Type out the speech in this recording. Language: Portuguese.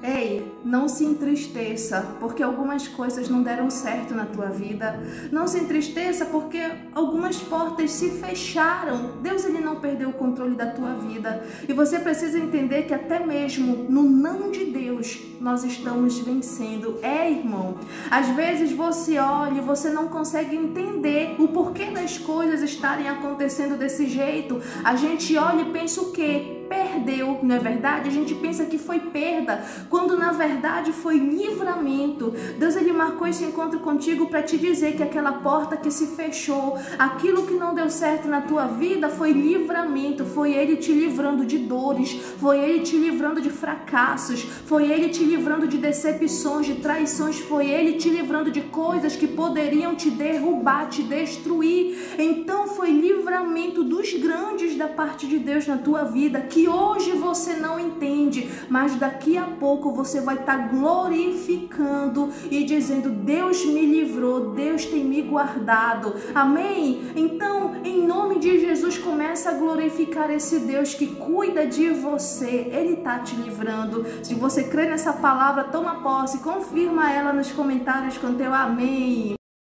Ei, não se entristeça porque algumas coisas não deram certo na tua vida. Não se entristeça porque algumas portas se fecharam. Deus, ele não perdeu o controle da tua vida. E você precisa entender que até mesmo no não de Deus, nós estamos vencendo. Irmão, às vezes você olha e você não consegue entender o porquê das coisas estarem acontecendo desse jeito. A gente olha e pensa o quê? Perdeu, não é verdade? A gente pensa que foi perda, quando na verdade foi livramento. Deus, ele marcou esse encontro contigo para te dizer que aquela porta que se fechou, aquilo que não deu certo na tua vida foi livramento, foi ele te livrando de dores, foi ele te livrando de fracassos, foi ele te livrando de decepções, de traições, foi ele te livrando de coisas que poderiam te derrubar, te destruir. Então foi livramento dos grandes da parte de Deus na tua vida, que hoje você não entende, mas daqui a pouco você vai estar glorificando e dizendo: Deus me livrou, Deus tem me guardado. Amém? Então, em nome de Jesus, começa a glorificar esse Deus que cuida de você. Ele está te livrando. Se você crê nessa palavra, toma posse, confirma ela nos comentários com teu amém.